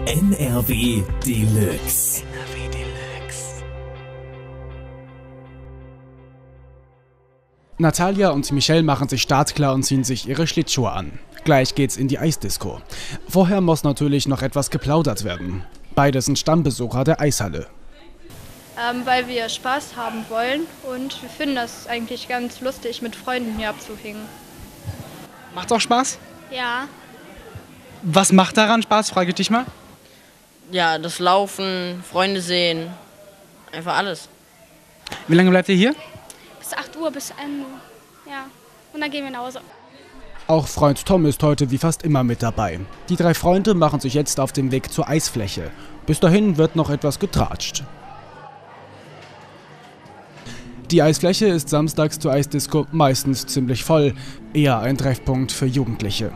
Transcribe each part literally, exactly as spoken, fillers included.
N R W Deluxe. N R W Deluxe. Natalia und Michelle machen sich startklar und ziehen sich ihre Schlittschuhe an. Gleich geht's in die Eisdisco. Vorher muss natürlich noch etwas geplaudert werden. Beide sind Stammbesucher der Eishalle. Ähm, weil wir Spaß haben wollen und wir finden das eigentlich ganz lustig, mit Freunden hier abzuhängen. Macht's auch Spaß? Ja. Was macht daran Spaß, frage ich dich mal? Ja, das Laufen, Freunde sehen, einfach alles. Wie lange bleibt ihr hier? Bis acht Uhr, bis Ende. Ja, und dann gehen wir nach Hause. Auch Freund Tom ist heute wie fast immer mit dabei. Die drei Freunde machen sich jetzt auf den Weg zur Eisfläche. Bis dahin wird noch etwas getratscht. Die Eisfläche ist samstags zur Eisdisco meistens ziemlich voll, eher ein Treffpunkt für Jugendliche.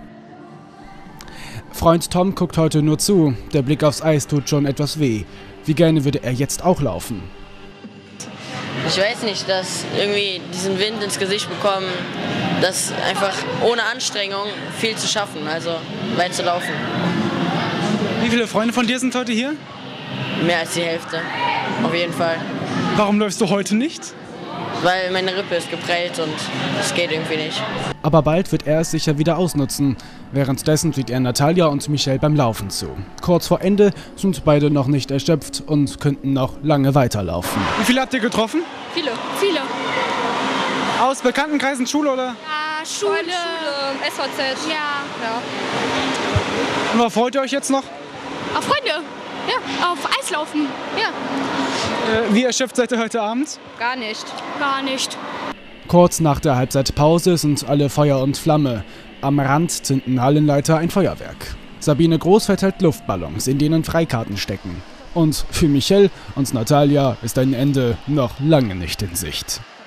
Freund Tom guckt heute nur zu, der Blick aufs Eis tut schon etwas weh. Wie gerne würde er jetzt auch laufen. Ich weiß nicht, dass irgendwie diesen Wind ins Gesicht bekommen, das einfach ohne Anstrengung viel zu schaffen, also weit zu laufen. Wie viele Freunde von dir sind heute hier? Mehr als die Hälfte, auf jeden Fall. Warum läufst du heute nicht? Weil meine Rippe ist geprellt und es geht irgendwie nicht. Aber bald wird er es sicher wieder ausnutzen. Währenddessen sieht er Natalia und Michelle beim Laufen zu. Kurz vor Ende sind beide noch nicht erschöpft und könnten noch lange weiterlaufen. Wie viele habt ihr getroffen? Viele. Viele. Aus Bekanntenkreisen, Schule oder? Ja, Schule. Schule, S V Z. Ja. Ja. Und was freut ihr euch jetzt noch? Auf Freunde. Ja, auf Eislaufen. Ja. Äh, wie erschöpft seid ihr heute Abend? Gar nicht. Gar nicht. Kurz nach der Halbzeitpause sind alle Feuer und Flamme. Am Rand zünden Hallenleiter ein Feuerwerk. Sabine Groß verteilt Luftballons, in denen Freikarten stecken. Und für Michelle und Natalia ist ein Ende noch lange nicht in Sicht.